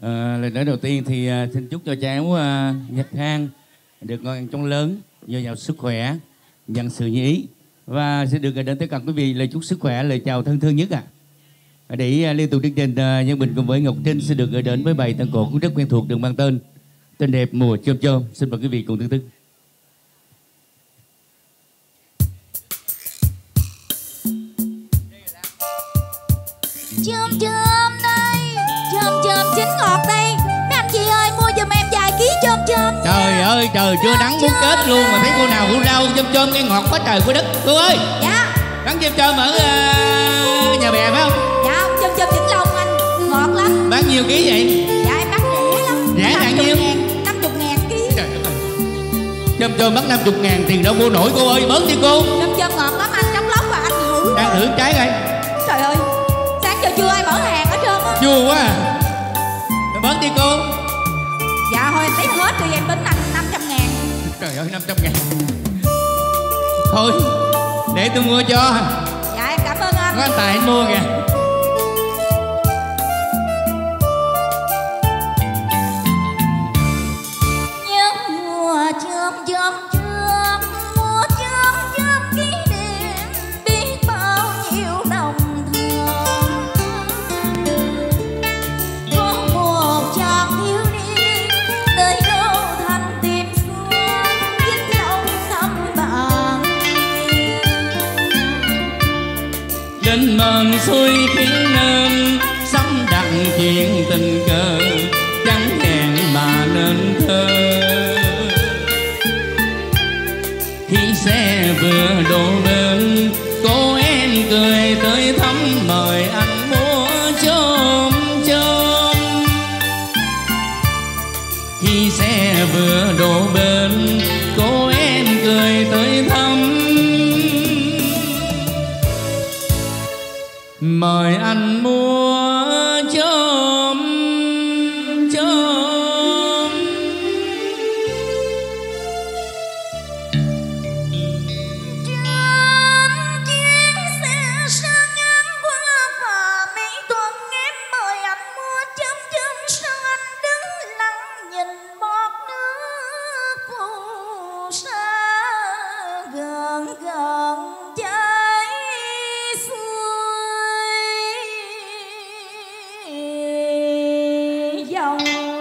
Lời nói đầu tiên thì xin chúc cho cháu Nhật Khang được con trong lớn, dồi dào sức khỏe, nhân sự như ý. Và sẽ được gửi đến tất cả quý vị lời chúc sức khỏe, lời chào thân thương nhất Để liên tục chương trình, Nhân Bình cùng với Ngọc Trinh sẽ được gửi đến với bài tân cổ cũng rất quen thuộc được mang tên Tên đẹp mùa chôm chôm. Xin mời quý vị cùng thưởng thức. Chôm chôm đây, chôm chôm chín ngọt đây. Mấy anh chị ơi mua giùm em vài ký chôm chôm. Trời ơi trời, chưa nắng muốn kết luôn mà thấy cô nào cô rau chôm chôm nghe ngọt quá trời quá đất. Cô ơi. Dạ. Bán chôm chôm ở nhà bè phải không? Dạ, chôm chôm Vĩnh Long anh, ngọt lắm. Bán nhiêu ký vậy? Dạ em bán rẻ lắm. Rẻ là nhiêu? 50.000 ký. Trời ơi. Chôm chôm bán 50.000 tiền đâu mua nổi cô ơi, bớt đi cô. Chôm chôm ngọt lắm anh, trong lốc và anh thử. Đang thử trái coi. Trời ơi, sáng giờ chưa ai mở hàng hết trơn á. Chua quá à. Rồi bớt đi cô. Dạ thôi em lấy hết rồi em tính anh 500.000. Trời ơi 500.000. Thôi để tôi mua cho. Dạ em cảm ơn anh. Có anh Tài anh mua kìa. Nhớ mùa chôm chôm chôm, mùa chôm chôm kỷ niệm biết bao nhiêu nồng thơm. Có một chàng thiếu niên nơi đâu thành tìm xuân, Vĩnh Long thăm bạn. Linh mờn xuôi khiến nên sắm đặt chuyện tình cờ, chẳng hẹn mà nên thơ. Khi xe vừa đổ bên, cô em cười tới thăm mời anh mua chôm chôm. Khi xe vừa đổ bên, cô em cười tới thăm mời anh mua chôm chôm. Trên chuyến xe sang ngang qua phà Mỹ Thuận, em mời anh mua chôm chôm, sao anh đứng lặng nhìn bọt nước phù sa gần gần chảy xuôi dòng.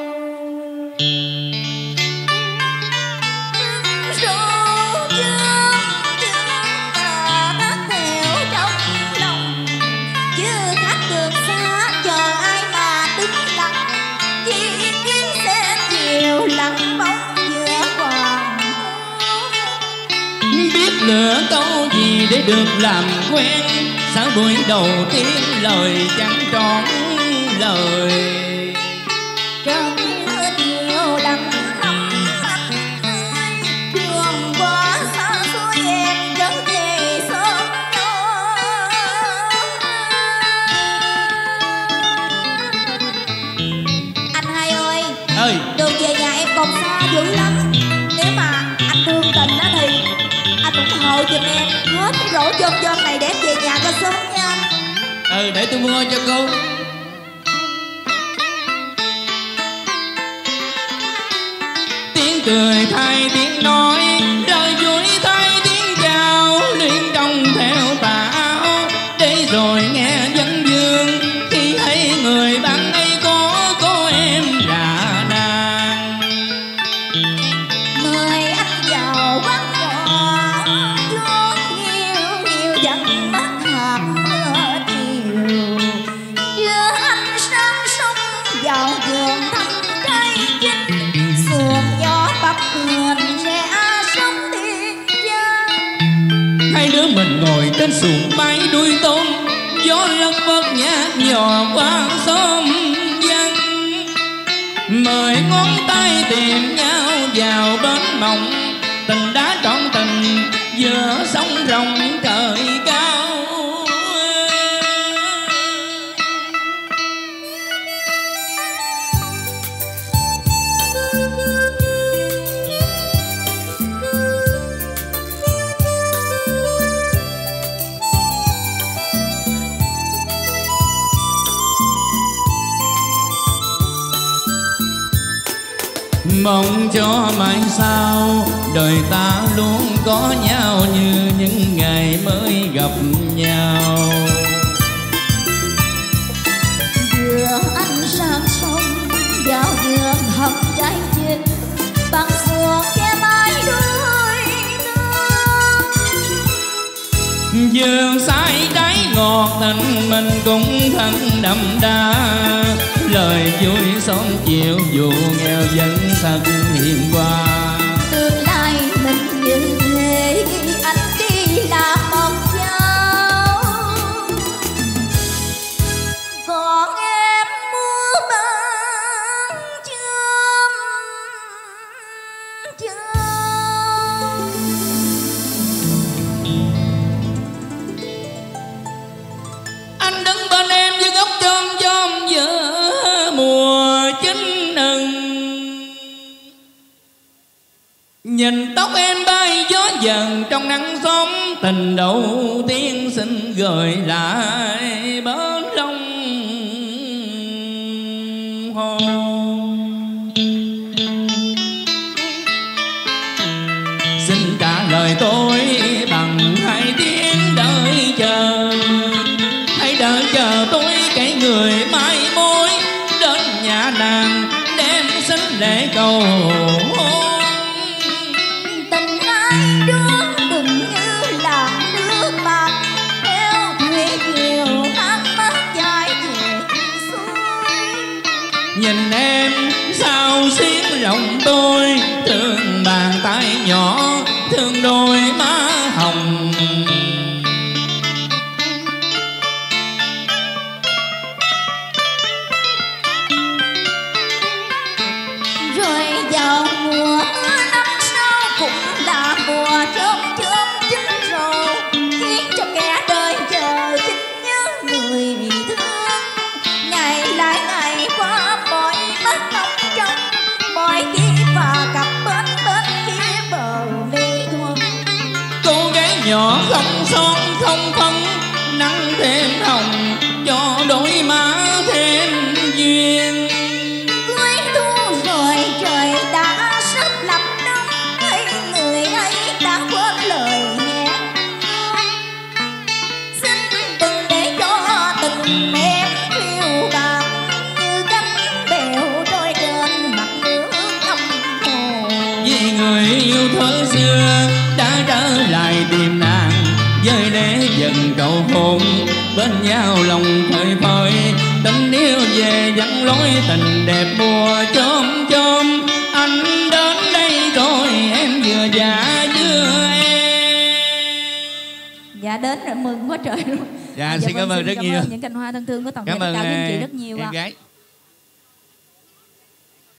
Rau chôm chôm mà thắt theo trong lòng, chứ khách đường xa chờ ai mà đứng lặng, chỉ chuyến xe chiều lặng bóng giữa hoàng hôn. Biết lựa câu gì để được làm quen, sáng buổi đầu tiên lời chẳng trọn lời. Trăng mưa nhiều đắng lắm anh ơi, đường quá xa xôi em trở về sớm cho. Anh hai ơi, đường về nhà em còn xa dữ lắm. Nếu mà anh thương tình đó thì anh ủng hộ giùm em hết cái rổ chôm chôm này để em về nhà cho sớm nha anh. Để tôi mua cho cô. Tiếng cười thay tiếng nói, lời vui thay tiếng chào, liên trong theo tà áo để rồi nghe dân dương. Khi thấy người bạn ấy có cô em là nàng, mời anh vào quán trọ, cho nhiều nhiều dặn mắt hạt mưa chiều, đưa anh sang sông vào vườn thăm cây chinh, sườn gió bập ngườn rẽ sông Tiên Giang. hai đứa mình ngồi trên xuồng máy đuôi tôm, gió lất phất nhạt nhòa qua xóm dân. Mời ngón tay tìm nhau vào bến mộng, tình đã trọn tình giữa sóng rồng trời cao. Mong cho mai sau đời ta luôn có nhau như những ngày mới gặp nhau. Vừa anh sang sông vào vườn hầm trái chín, bằng xuồng che mái đôi nương. Vườn say trái ngọt tình mình cũng thân đậm đà, lời vui sớm chiều dù nghèo vẫn thật hiền hòa. Tương lai mình như thế anh đi làm một cháu, còn em mua bán chum chum. Anh đứng bên em với góc chôm chôm giữa mùa chín nừng, nhìn tóc em bay gió dần trong nắng sớm, tình đầu tiên xin gửi lại bến long hồn. Xin trả lời tôi bằng hai tiếng đợi chờ, hãy đợi chờ tôi cái người mai mối đến nhà nàng đem xin lễ cầu hôn. Tình ai đương đừng như làn nước bạc theo thủy chiều áng mát dài về xuôi. Nhìn em sao xiến lòng tôi, thương bàn tay nhỏ thương đôi má hồng. Rồi vào mùa năm sau cũng là mùa chớm chớm chín rộ, khiến cho kẻ đời chờ chính nhớ người bị thương. Ngày lại ngày qua mọi mắt ngóng trông, mọi khi và cặp bên bên kia bờ mi thuần. Cô gái nhỏ không son không phấn, nắng thêm hồng cho đôi má thêm duyên. Cuối thu rồi trời đã sắp lập đông, thấy người ấy đã quên lời hẹn. Xin đừng để cho tình em phiêu bạt như cánh bèo trôi trên mặt nước âm hồ. Vì người yêu thuở xưa đã trở lại tìm nàng, với lễ dần cầu hôn bên nhau lòng phơi phới. Tình yêu về dẫn lối tình đẹp mùa chôm chôm, anh đến đây rồi em vừa già vừa em. Dạ đến rồi, mừng quá trời luôn. Dạ, xin cảm ơn rất nhiều. Những cành hoa thân thương của toàn thể Cảm tất ơn cả quý anh chị rất nhiều em ạ. gái.